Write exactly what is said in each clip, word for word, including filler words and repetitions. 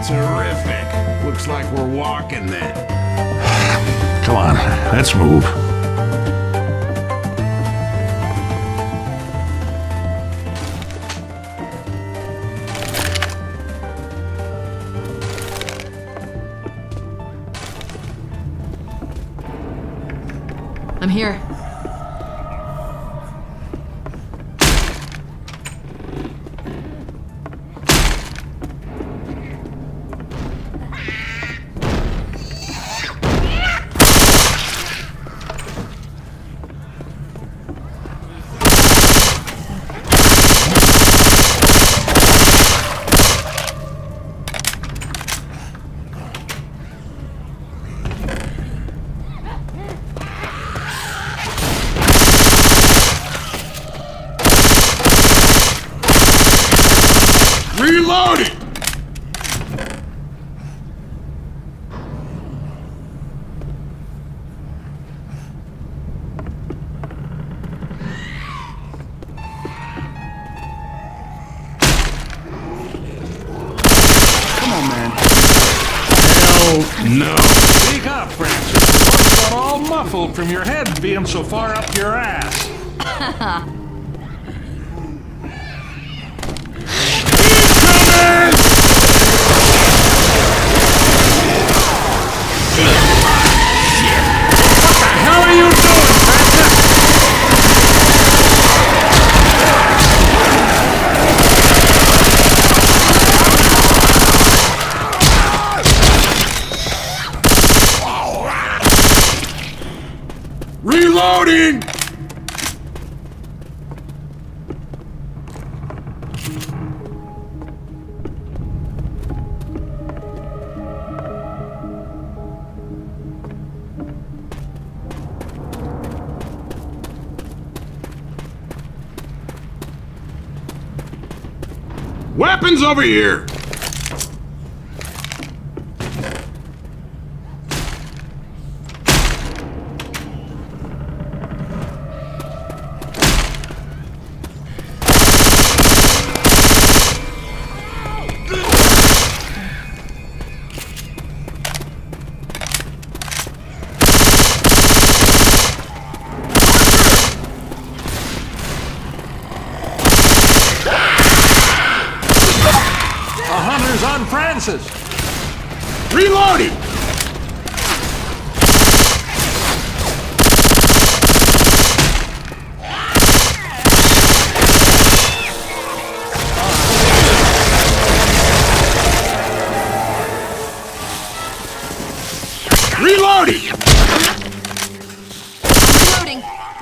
Terrific. Looks like we're walking then. Come on, let's move. I'm here. Reloading! Come on, man. Hell no. Speak up, Francis. Your voice got all muffled from your head being so far up your ass. Reloading! Weapons over here! On Francis! Reloading! Reloading! Reloading.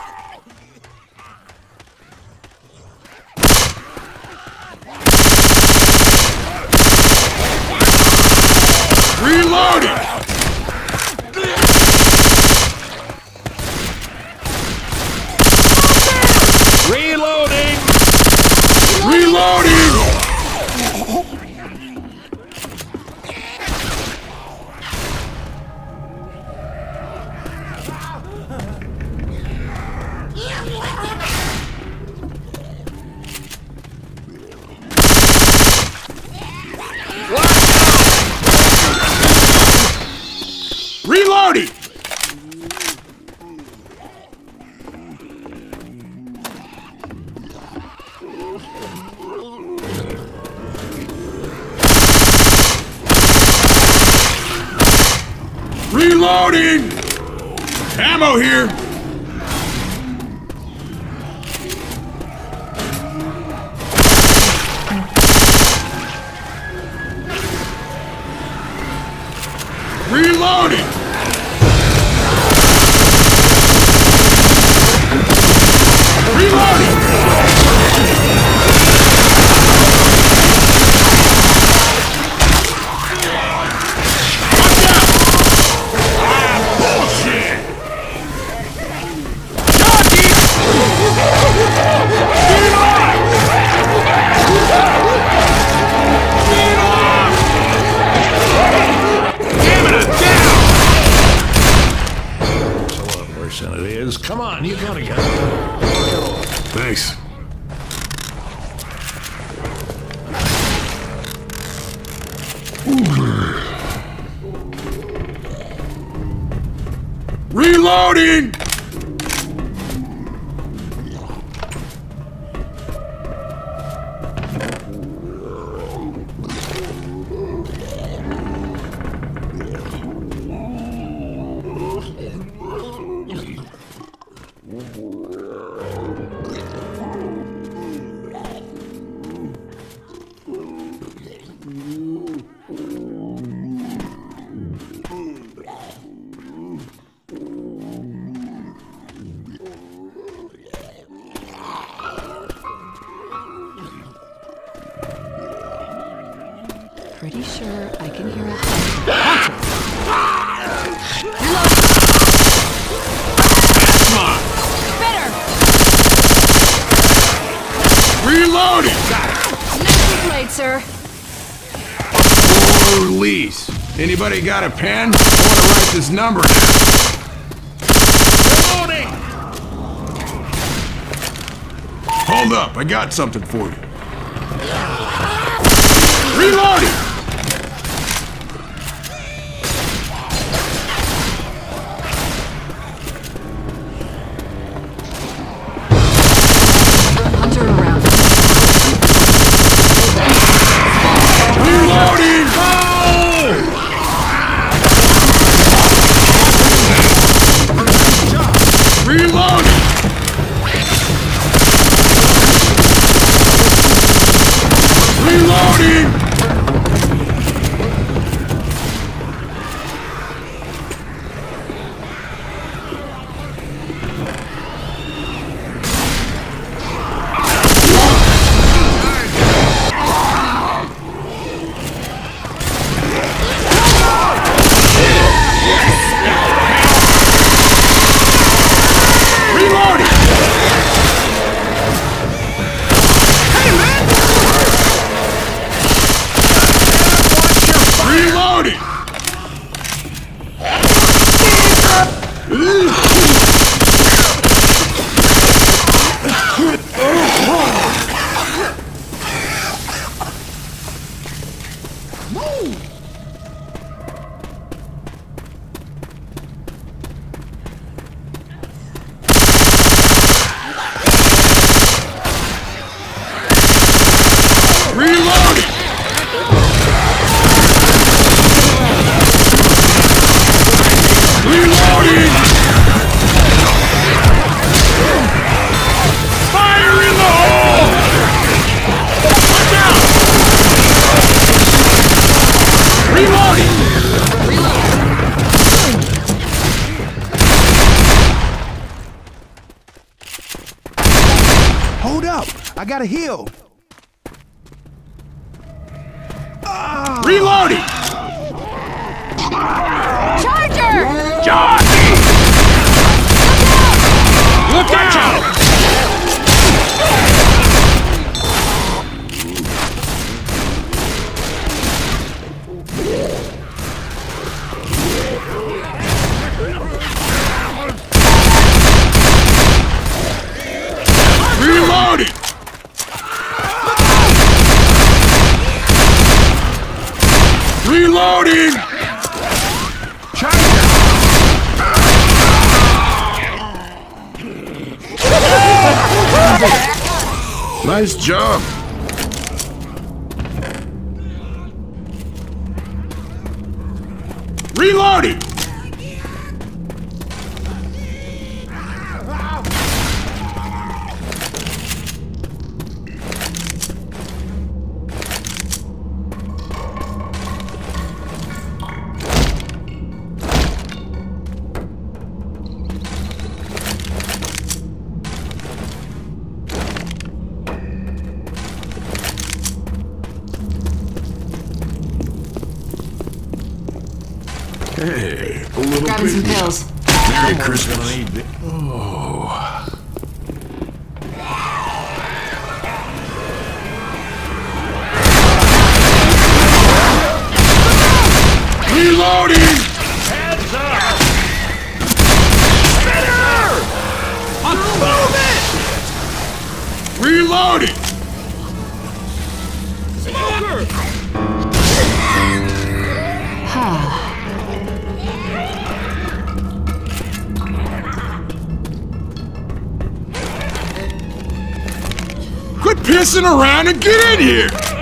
Reloading! Reloading! Reloading! Reloading! Reloading! Ammo here! Reloading! Reloading! Watch out! Ah, bullshit! Jockey! Get off! Get off! Damn it, down! Reloading! Pretty sure I can hear a Reloading! Nicely played, sir. Police. Anybody got a pen? I want to write this number down. Reloading! Hold up, I got something for you. Reloading! Hunter around. Reloading! Reloading! Reloading! Hold up! I gotta heal! Ah. Reloading! Charger! Jockey! Look out! Reloading! Reloading! Nice job. Reloading! Hey, a little Grabbing some baby. pills. Merry Christmas. Oh. Reloading! Heads up! Better! Move it! Reloading! Smoker! pissing around and get in here!